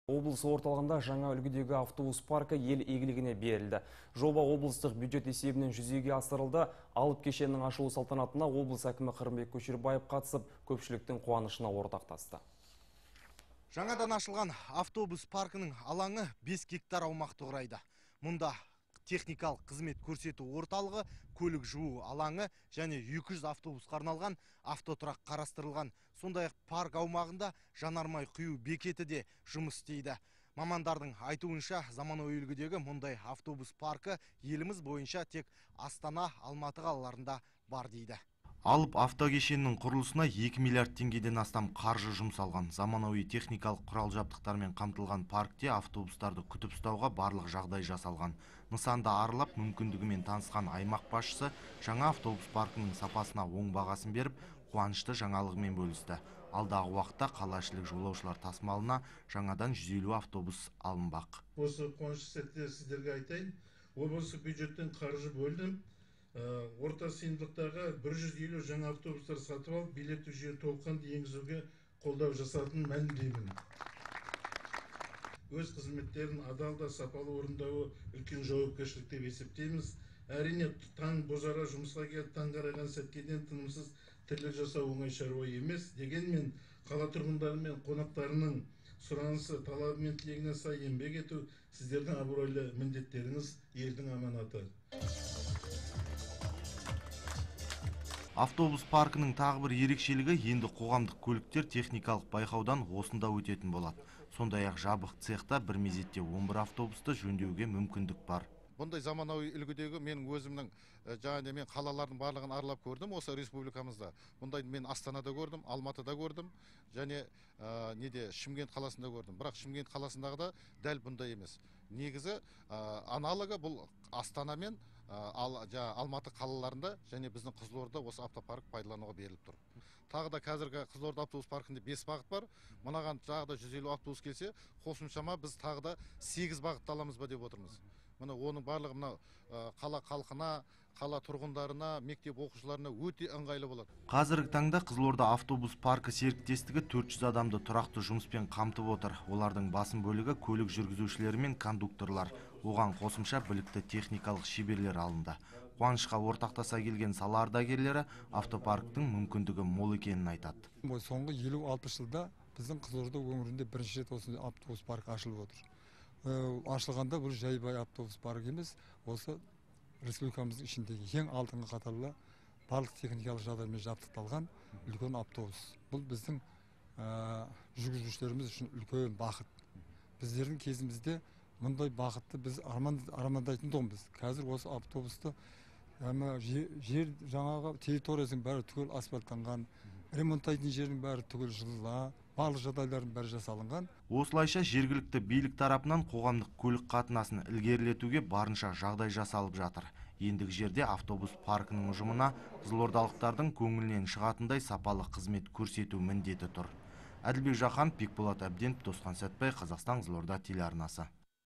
Облыс орталығында жаңа үлгідегі автобус паркі ел игілігіне берілді. Жоба облыстық бюджет есебінен жүзеге асырылды. Алып кешеннің ашылу салтанатына облыс әкімі Қырымбек Көшербаев қатысып, көпшіліктің қуанышына ортақтасты. Жаңадан ашылған автобус паркінің алаңы 5 гектар аумақты құрайды. Мұнда техникалық қызмет көрсету орталығы, көлік жуу алаңы және 200 автобусқа арналған автотұрақ қарастырылған. Сондай-ақ парк аумағында жанармай құю бекеті де жұмыс істейді. Мамандардың айтуынша заманауи үлгідегі мұндай автобус паркі еліміз бойынша тек Астана, Алматы қалаларында бар дейді. Алып автокешенінің құрылысына 2 миллиард теңгеден астам қаржы жұмсалған. Заманауи техникалық құрал жабдықтармен қамтылған паркте автобустарды күтіп ұстауға барлық жағдай жасалған. Нысанда аралап мүмкіндігімен танысқан аймақ басшысы жаңа автобус паркінің сапасына оң бағасын беріп, қуанышты жаңалығымен бөлісті. Алдағы уақытта қалашылық жолаушылар тасымалына жаңадан 150 автобус алынбақ. Осы қуанышты сәтте сіздерге айтайын, облыстық бюджеттен қаржы бөлдім. Орта сыйымдылықтағы 150 жаңа автобустар сатып алып, билеттік жүйе толыққанды енгізуге қолдау жасайтынын мәлімдеймін. Өз қызметтерін адал да сапалы орындауы үлкен жауапкершілік деп есептейміз. Әрине, таң бозара жұмысқа келіп, таң қарайған сәткеден тынымсыз тірлік жасау оңай шаруа емес. Дегенмен, қала тұрғындары мен қонақтарының сұранысы, талабы мен тілегіне сай еңбек ету сіздердің абыройлы міндеттеріңіз, елдің аманаты. Автобус паркінің тағы бір ерекшелігі енді қоғамдық көліктер техникалық байқаудан осында өтетін болады. Сондай-ақ жабық цехта бір мезетте 11 автобусты жөндеуге мүмкіндік бар. Бұндай заманауи үлгідегі менің өзімнің жаңа мен қалалардың барлығын аралап көрдім осы республикамызда. Бұндай мен Астанада көрдім, Алматыда көрдім және Шымкент қаласында көрдім. Бірақ Шымкент қаласындағы да дәл бұндай емес. Негізі аналогы бұл Астана мен Алматы қалаларында және біздің Қызылорда осы автопарк пайдалануға беріліп тұр. Тағы да қазіргі Қызылорда автобус паркінде 5 бағыт бар. Мынаған тағы да 150 автобус келсе, қосымшама біз тағы да 8 бағытты аламыз ба деп отырмыз. Мына оның барлығы мына қала халқына, қала тұрғындарына, мектеп оқушыларына өте ыңғайлы болады. Қазіргі таңда Қызылорда автобус паркі серіктестігі 400 адамды тұрақты жұмыспен қамтып отыр. Олардың басым бөлігі көлік жүргізушілері мен кондукторлар. Оған қосымша білікті техникалық шеберлер алынды. Қуанышқа ортақтаса келген сала ардагерлері автопарктың мүмкіндігі мол екенін айтады. Соңғы 50-60 жылда біздің Қызылорда өңірінде бірінші рет осы автобус паркі ашылып отыр. Ашылғанда бұл жайбай автобус паркі емес, осы республикамыздың ішіндегі ең алдыңғы қатарлы барлық техникалық жағдаймен жабдықталған үлкен автобус. Бұл біздің жүргізушілеріміз үшін үлкен бақыт. Біздердің кезімізде мұндай бақытты біз армандайтын тұғынбыз. Қазір осы автобусты жер жаңағы территориясының бәрі түгел асфальттанған, ремонттайтын жердің бәрі түгел жылыла, барлық жағдайлардың бәрі жасалынған. Осылайша жергілікті билік тарапынан қоғамдық көлік қатынасын ілгерілетуге барынша жағдай жасалып жатыр. Ендігі жерде автобус паркінің ұжымына қызылордалықтардың көңілінен шығатындай сапалы қызмет көрсету міндеті тұр. Әділбек Жақан, Бекболат Әбденов, Досқан Сәтбай, Қазақстан Қызылорда телеарнасы.